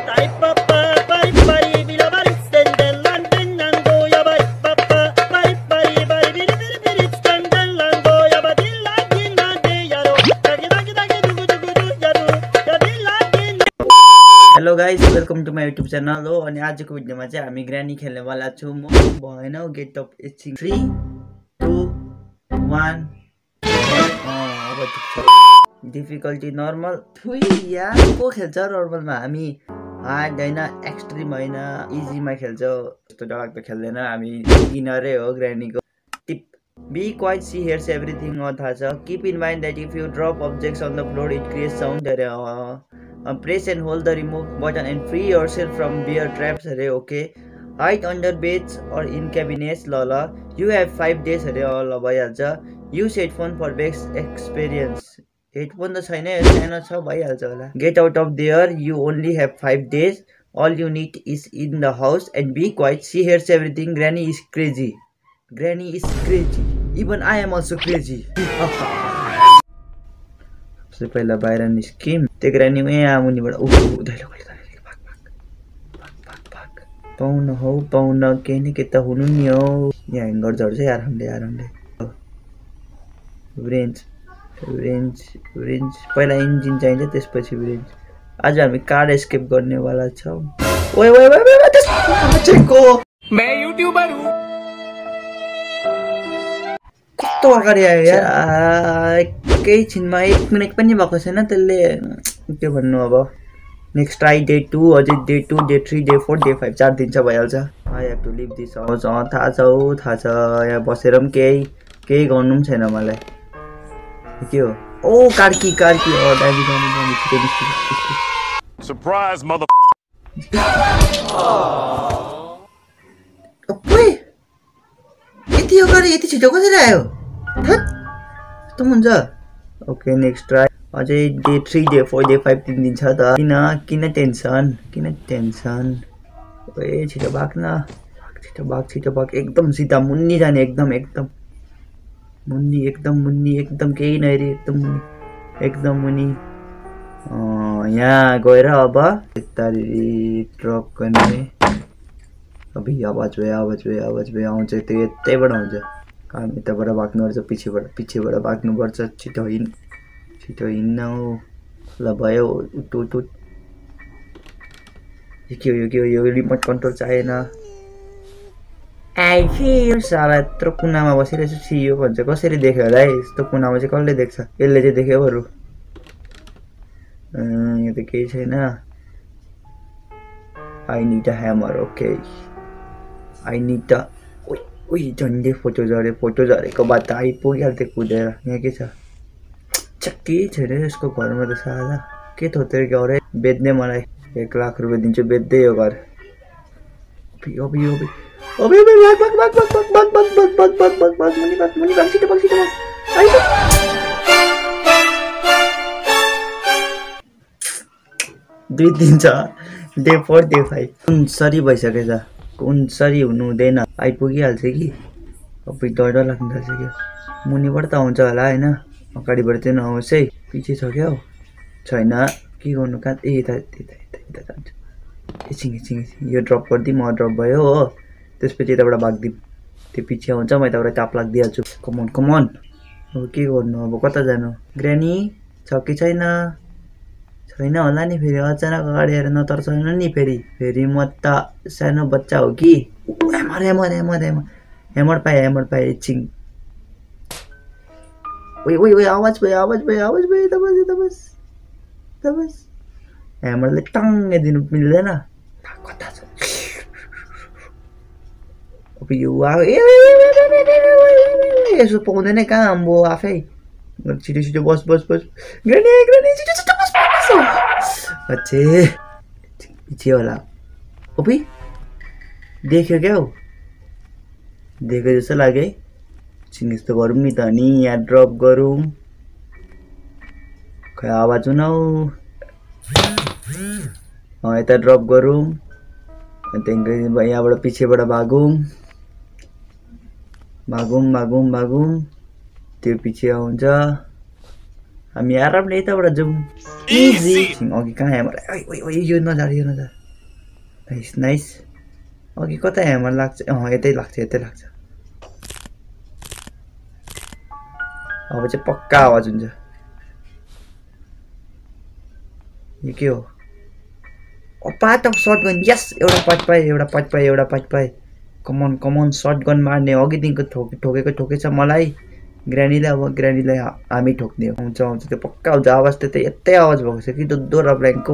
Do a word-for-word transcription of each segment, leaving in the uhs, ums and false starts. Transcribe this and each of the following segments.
Hello guys, welcome to my YouTube channel हो। अनि आजको भिडियोमा चाहिँ हामी ग्रानी खेल्ने वाला छु। म भएन get off itching three two one. अब डिफिकल्टी नर्मल। थुई यार को खेल्छ नर्मलमा? हामी हार्ड हैन, एक्सट्रिम हैन, इजीमा खेल्छ। त्यस्तो डरलाग्दो खेल्दैन हामी। बिगिनरै हो ग्रानीको। Tip be quiet, see here's everything. थाहा छ। Keep in mind that if you drop objects on the floor it creates sound. अरे Uh, press and hold the remove button and free yourself from bear traps. Hare, okay. Hide under beds or in cabinets. Lala, you have five days. Hare, all bhayhalcha. Use headphone for best experience. Headphone the chaina, saino cha bhayhalcha hola. Get out of there. You only have five days. All you need is in the house and be quiet. She hears everything. Granny is crazy. Granny is crazy. Even I am also crazy. सबसे पहिला बाहिर निस्किम। त्यो ग्रानी यहाँ मुनिबाट ऊ दैलो गल्यो दैलो भाग भाग भाग भाग भाग। पाउन हौ पाउन केही न केही त हुनु नि हौ। यहाँ ह्याङ्गर झर्छ आरामले आरामले। रेन्ज रेन्ज रेन्ज पहिला इन्जिन चाहिन्छ, त्यसपछि रेन्ज। आज हामी कार एस्केप गर्नेवाला छौँ। ओए ओए ओए त्यसको मैं युट्युबर हुँ। कस्तो अगाडि आयो यार। केही छिनमा एक मिनट पनि भएको छैन त्यसले। के भन्नु अब। नेक्स्ट ट्राई डे टू, अझै day two, day three, day four, day five, चार दिन चाहिँ भइहाल्छ। I have to leave this house. अँ थाहा छ हौ थाहा छ। यहाँ बसेर पनि केही केही गर्नु पनि छैन मलाई। के हो? ओ कार्की कार्की। अँ दामी दामी दामी छिटो निस्कियो। Surprise mother. ओए यति अगाडि यति छिटो कसरी आयो? त हुन्छ। Okay next try. अझै day three, day four, day five तिन दिन छ त। किन किन टेन्सन किन टेन्सन? ओए छिटो भाग न, छिटो भाग छिटो भाग। एकदम सिधा मुन्नी जाने, एकदम एकदम मुन्नी एकदम मुन्नी एकदम केही नहेरी एकदम मुनि एकदम मुनि। यहाँ गएर अब यतारी ड्रप गर्ने। अब आवाज भयो आवाज भयो आवाज भयो आउँछ। त्यो यतैबाट आउँछ। काम यताबाट भाग्नुपर्छ, पछिबाट पछिबाट भाग्नुपर्छ। छिटो हिँड छिटो हिँड्न हो। ल भयो उठ उठ उठ। के हो यो के हो यो? रिमोट कन्ट्रोल चाहिएन। आइफिल साला यत्रो कुनामा बसिरहेछु। सियो भन्छ कसरी देख्यो होला है? यस्तो कुनामा चाहिँ कसले देख्छ? यसले चाहिँ देख्यो बरु। यहाँ त केही छैन। I need a hammer. Okay I need a. उही झन्डै फोटो झऱ्यो। फोटो झरेको बाद त आइपुगिहाल्थ्यो कुदेर। यहाँ के छ? केही छैन यसको घरमा त साला। के थोत्रे गरे बेच्ने मलाई एक लाख रुपियाँ दिन्छु बेच्दै यो घर। अबि अबि अबि अबि भाग भाग भाग भाग भाग भाग भाग भाग भाग भाग भाग मुनि भाग मुनि भाग छिटो भाग छिटो भाग। दुई दिन छ। डे फोर डे फाइभ उन्सरी भइसकेछ। उन्सरी हुनु हुँदैन। आइपुगिहाल्छ कि। अब डर डर लाग्नु थाल्छ क्या। मुनिबाट त आउँछ होला होइन? अगाडिबाट चाहिँ नआउँछ है। पछि छ क्या हौ? छैन। के गर्नु कहाँ? ए यता यता यता जान्छ। एकछिन एकछिन एकछिन यो ड्रप गरिदिउँ। म ड्रप भयो हो। त्यसपछि यताबाट भागिदिउँ। त्यो पछि आउँछ, म यताबाट चाप लाग्दिहाल्छु। Common common. अब के गर्नु? अब कता जानु? ग्रानी छ कि छैन? छैन होला नि। फेरि अचानक अगाडि आएर नतर्साउनु नि। फेरि फेरि म त सानो बच्चा हो कि। Hammer hammer hammer hammer hammer पाएँ हेमर पाएँ एकछिन। ओइ ओइ ओइ आवाज भयो आवाज भयो आवाज भयो। यता बस यता बस यता बस। हेमरले टङ्गे दिनु मिल्दैन। कता छ? अब यो आयो। यसो पाउँदैन कहाँ अम्बो आफै। छिटो छिटो बस बस बस। ग्रानी ग्रानी छिटो छिटो बस बस। अच्छे पछि होला। ओपी देख्यो क्या हौ? देख्यो जस्तो लाग्यो है। छिन यस्तो गरौँ नि त नि। यहाँ ड्रप गरौँ। खै आवाज हुन हौ। यता ड्रप गरौँ। त्यहाँदेखि यहाँबाट पछिबाट भागौँ भागौँ भागौँ भागौँ। त्यो पछि आउँछ। हामी आरामले यताबाट जाउँ। इजी। अघि कहाँ यहाँ यो नजार यो नजार। नाइस नाइस अघि कता ह्यामर लाग्छ अँ यतै लाग्छ यतै लाग्छ अब चाहिँ पक्का आवाज हुन्छ यो के हो ओ पार्ट अफ शटगन यस एउटा पार्ट पाएँ एउटा पार्ट पाएँ एउटा पार्ट पाएँ कमन कमन शटगन मार्ने अघिदेखिको ठोके ठोकेको ठोकेछ मलाई ग्रानीलाई अब ग्रानीलाई हामी ठोक्ने आउँछ आउँछ त्यो पक्का हुन्छ आवाज त यतै आवाज भएको छ कि दो र ब्ल्याङ्कको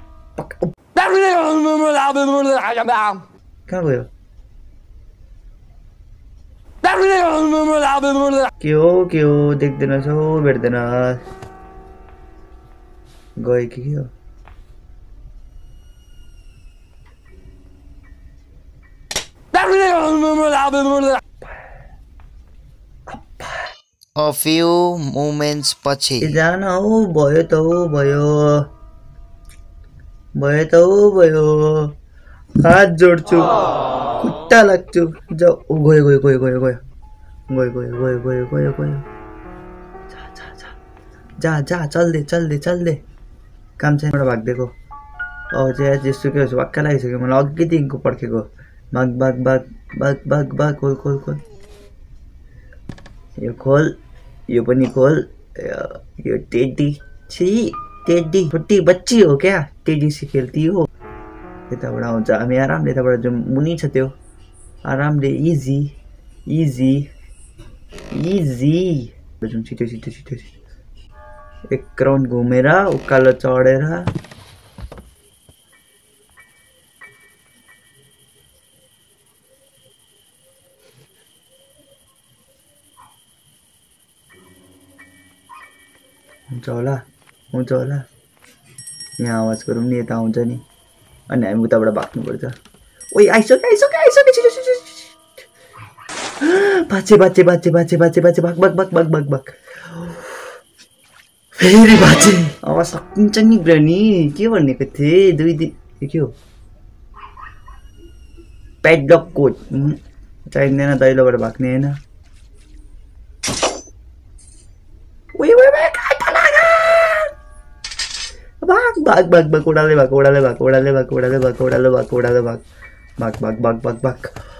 कहाँ गयो के हो के हो देख्दैनस् हौ भेट्दैनस् गयो कि के हो A few moments पछि जान हौ भयो त हौ भयो भयो त हौ भयो हात जोड्छु खुट्टा लाग्छु जाऊ गयो गयो गयो गयो गयो गयो गयो गयो गयो गयो गयो जा जा जा जा जा चल्दे चल्दे चल्दे काम छैन एउटा भागिदिएको अब चाहिँ जस्तो के होस् वाक्क लागिसक्यो मलाई अघिदेखिको पर्खेको भाग भाग भाग भाग भाग भाग खोल खोल खोल यो खोल यो पनि खोल यो टेडी छी टेडी छोटी बच्ची हो क्या टेडी से खेल्ती हो यताबाट आउँछ हामी आरामले यताबाट जो मुनि छ त्यो आरामले इजी इजी इजी जुन छिटो छिटो छिटो एक राउन्ड घुमेर उकालो चढेर हुन्छ होला हुन्छ होला यहाँ आवाज गरौँ नि यता आउँछ नि अनि हामी उताबाट भाग्नुपर्छ ओइ आइसक्यो आइसक्यो आइसक्यो छिटो छिटो बाचे बाचे बाचे बाचे बाचे बाचे भाग भाग भाग भाग भाग भाग फेरि बाचे अब सकिन्छ नि ग्रानी के भनेको थिएँ दुई दिन के हो प्याडलक कोड चाहिँदैन दैलोबाट भाग्ने होइन भाग भाग भाग भाग उडाले भाग उडाले भाग उडाले भाग उडाले भाग उडाले भाग उडाले भाग भाग भाग भाग भाग भाग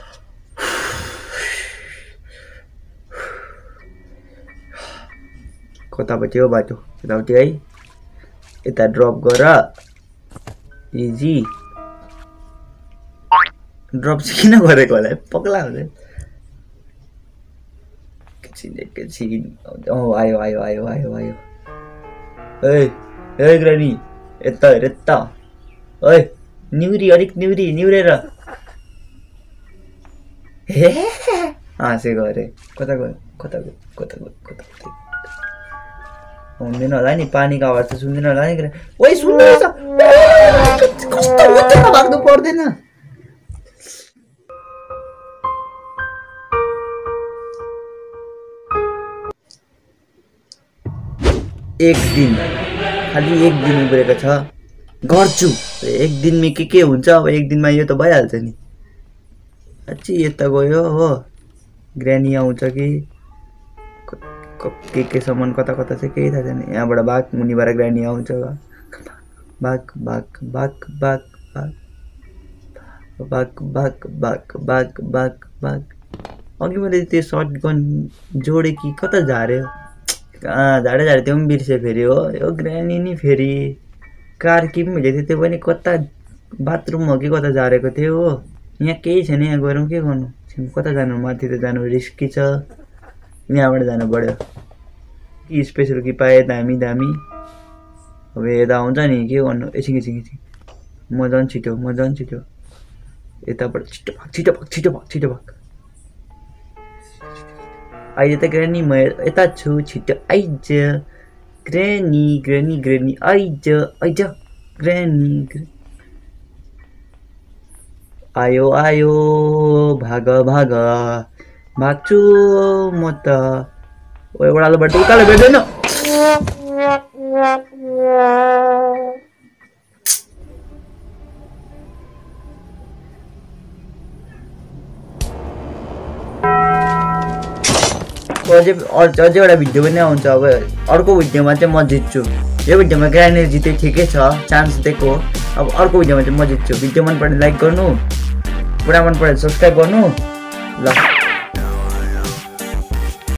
कतापट्टि हो बाटो यतापट्टि है यता ड्रप गर इजी ड्रप चाहिँ किन गरेको होला पक्ला हुन्छ एकछिन एकछिन ओ आयो आयो आयो आयो आयो ए ए ग्रानी यता हेर यता ओइ निउरी अलिक निउरी निउरेर हे हाँसेको अरे कता गयो कता गयो कता गयो कता गयो हुँदैन होला नि पानीको आवाज त सुन्दैन होला नि ओइ सुन्दैछ कस्तो हुन्छ भाग्नु पर्दैन एक दिन खालि एक दिन उब्रेको छ गर्छु एक दिनमा के के हुन्छ अब एक दिनमा यो त भइहाल्छ नि अच्छी यता गयो हो ग्रानी आउँछ कि के के सामान कता कता चाहिँ केही थाहा छैन यहाँबाट भाग मुनिबाट ग्रानी आउँछ भाग भाग भाग भाग भाग भाग भाग भाग भाग भाग भाग अघि मैले त्यो सर्टगन जोडेँ कि कता झार्यो कहाँ झाडे झाडे त्यो पनि बिर्सेँ फेरि हो यो ग्रानी नि फेरि कार कि पनि हिँडेको थियो त्यो पनि कता बाथरुम हो कि कता झारेको थियो हो यहाँ केही छैन यहाँ गएर के गर्नु कता जानु माथि त जानु रिस्की छ यहाँबाट जानु पर्यो कि स्पेसल कि पाएँ दामी दामी अब यता आउँछ नि के गर्नु एकछिन एकछिन एकछिन म झन् छिटो म झन् छिटो यताबाट छिटो भाग छिटो भाग छिटो भाग छिटो भाग अहिले त ग्रानी म यता छु छिटो आइज ग्रानी ग्रानी ग्रानी आइज आइज ग्रानी आयो आयो भाग भाग भाग्छु म त ओडालोबाट उकालो भेट्दैन अझै अझै एउटा भिडियो पनि आउँछ अब अर्को भिडियोमा चाहिँ म जित्छु यो भिडियोमा ग्रानी जिते ठिकै छ चान्स दिएको अब अर्को भिडियोमा चाहिँ म जित्छु। भिडियो मन परे लाइक गर्नु, पुरा मन परे सब्स्क्राइब गर्नु ल।